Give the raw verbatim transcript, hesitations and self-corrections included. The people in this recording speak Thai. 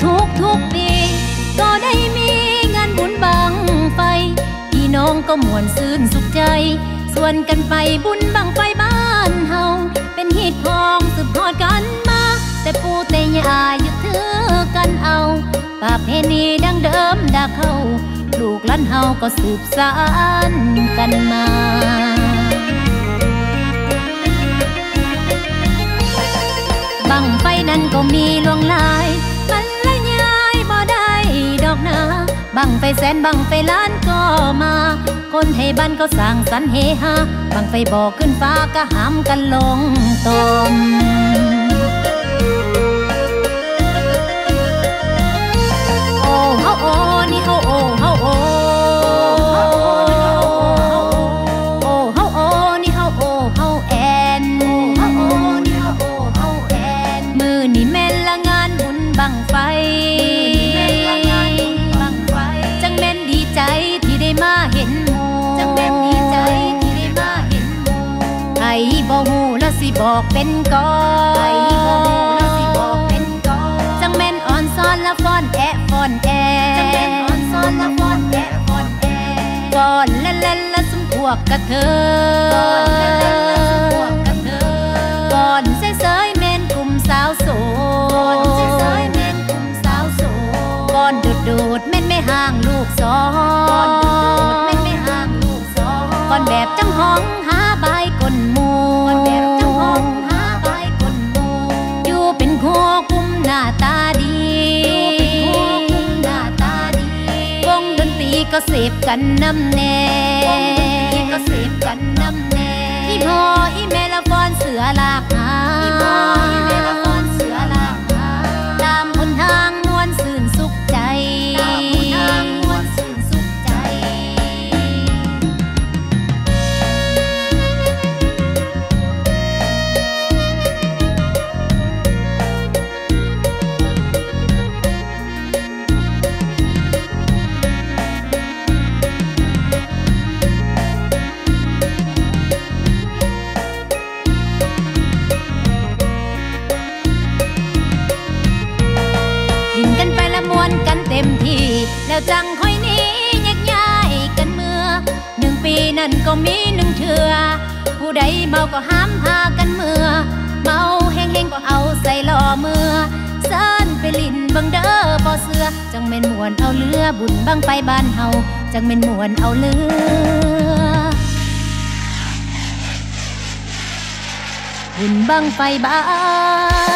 ทุกทุกปีก็ได้มีงานบุญบังไฟพี่น้องก็ม่วนซื่นสุขใจส่วนกันไปบุญบังไฟบ้านเฮาเป็นฮิตของสืบทอดกันมาแต่ปู่แต่ย่ายึดถือกันเอาประเพณีดังเดิมดาเข้าลูกหลานเฮาก็สืบสานกันมาบังไฟนั้นก็มีลวงลายมันละยายบ่ได้ดอกนาบังไฟแสนบังไฟล้านก็มาคนให้บ้านเขาสร้างสรรค์เฮฮาบังไฟบ่ขึ้นฟ้าก็หามกันลงตมโอ้เฮาโอ้นี่เฮาโอ้เฮาโอ้โอ้เฮาโอ้นี่เฮาโอ้เฮาแอนโอ้เฮาโอ้นี่เฮาโอ้เฮาแอนมือนี่แม่นละงานบุญบังไฟจังแม่นดีใจที่ได้มาเห็นหมู่จังแม่นดีใจที่ได้มาเห็นหมู่ไผบ่ฮู้แล้วสิบอกเป็นก่อนไผบ่ฮู้แล้วสิบอกเป็นก่อนจังแม่นอ่อนซ้อนละฟ้อนแอะฟ้อนแอจังแม่นอ่อนซ้อนละฟ้อนแอะฟ้อนแอก่อนเล่นเล่นละสุมพวกกระเทยก่อนเล่นเล่นละสุมพวกกระเทยก่อนเสยๆแม่นกลุ่มสาวโสดก่อนเสยๆแม่นกลุ่มสาวโสดก่อนโดดๆแม่นไม่ห่างลูกสองก่อนโดดๆแม่นไม่ห่างลูกสองก่อนแบบจังห้องหาใบกลหมู่ก่อนแบบจังห้องหาใบกลหมู่อยู่เป็นคู่กุมหน้าตาดีอยู่เป็นคู่กุมหน้าตาดีวงดนตรีก็เสพกันน้ำแน่วงดนตรีก็เสพกันน้ำแน่อีพ่ออีแม่ละฟ้อนเสือลากหาอีพ่ออีแม่ละฟ้อนเสือลากหาตามหนทางมวลสื่นสุขใจตามหนทางมวลสื่นสุขใจดินกันไปละมวนกันเต็มที่แล้วจังค่อยหนี้แยกย้ายกันเมื่อหนึ่งปีนั่นก็มีหนึ่งเทื่อผู้ใดเมาก็ห้ามพากันเมื่อเมาแห้งๆก็เอาใส่ล่อเมื่อเซินไปลินบังเด้อบ่เสือจังแม่นม่วนเอาเรือบุญบังไปบ้านเฮาจังแม่นม่วนเอาเรือบุญบังไฟบ้าน